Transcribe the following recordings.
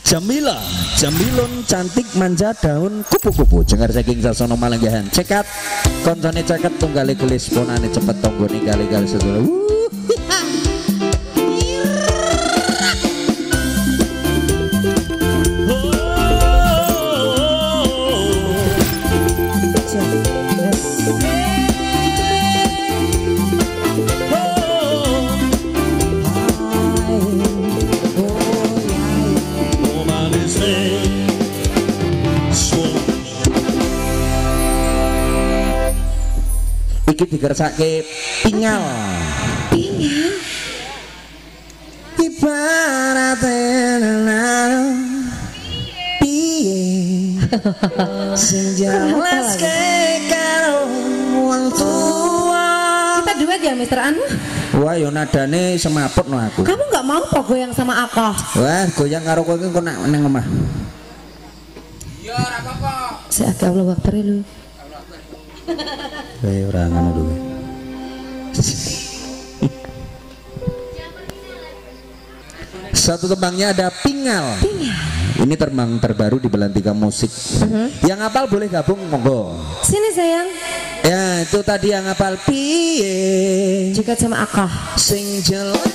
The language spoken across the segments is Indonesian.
Jamila, Jamilun cantik manja daun kupu-kupu cengar saking sasono malenggahan cekat koncone ceket tunggale gelis ponane cepet tonggone kali-kali sedulur. Iki digersake pingal. Pingal. Ibaratnya piye sing jelaske karo wong tua. Kita duet ya Mister Anu? Wah yo nadane semaput no aku. Kamu nggak mau kok goyang sama aku? Wah goyang karo kowe kok nak nang omah. Iya ora apa-apa. Seake Allah Akbar lu. Ora ngono dulu. Satu tembangnya ada pingal. Ini tembang terbaru di Belantika Musik. Yang hafal boleh gabung monggo. Sini sayang. Ya itu tadi yang hafal piye. Juga sama akah. Sing jelas.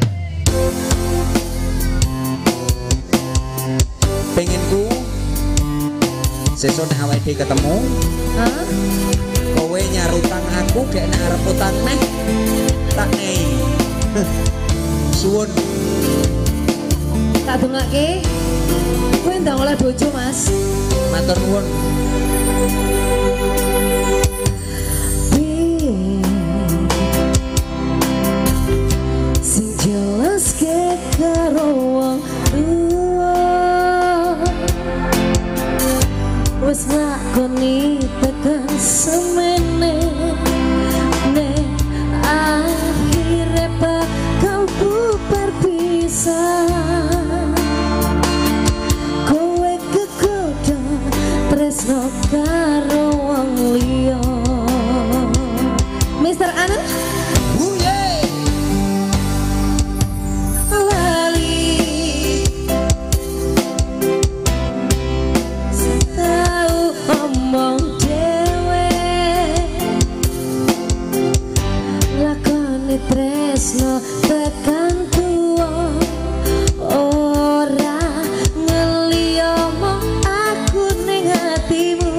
Pengenku sesone awake ketemu. Hah? Kowe nyarutang aku gak nek arep utang neh tak nei. Suwun Tak dongake. Kowe ndang olah bojo, Mas. matur nuwun. Sing jelas ke karo wong tua wis lakoni tekan semene nek akhire bakal berpisah. Kowe kegoda tresno karo wong liya. Mister Ana tresno tekan tua ora ngeliyo mong aku ning hatimu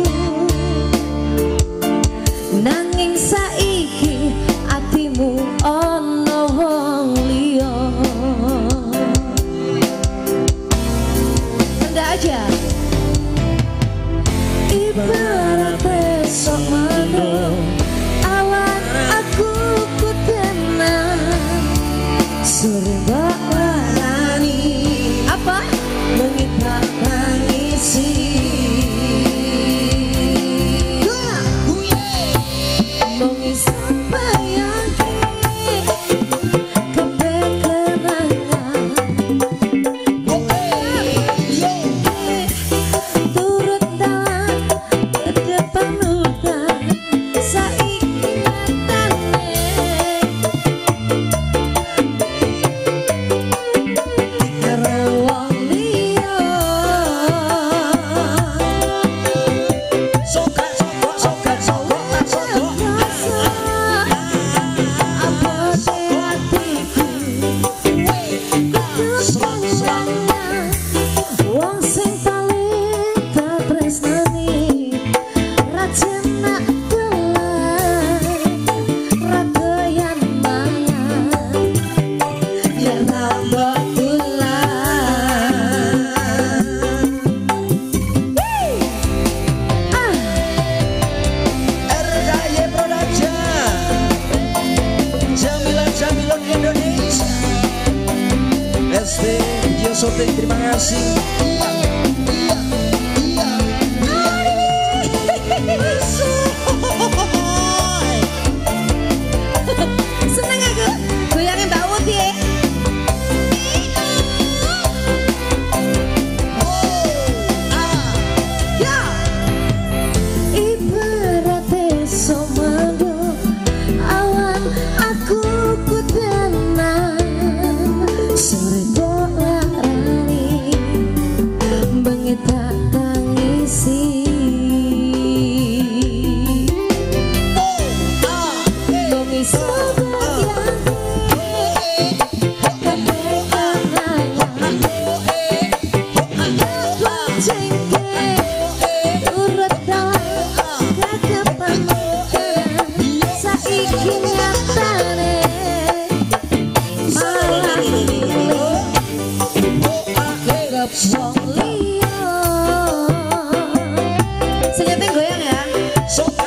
nanging saiki hatimu ono wong liya. Rendah aja. Ibarat besok malam awan aku sore bawarani apa mengikat tangisi mengis bayangke kebekenangan turut dalam kedepan hutan saiki matane terima kasih. seneng aku goyangin Mbak Uti ya. Ibarat esok malam awan aku kutenan sore bolarani Dikekep wong liya. Senyapnya goyang ya. Sobat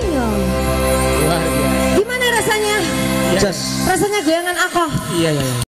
rasanya goyangan aku. Iya.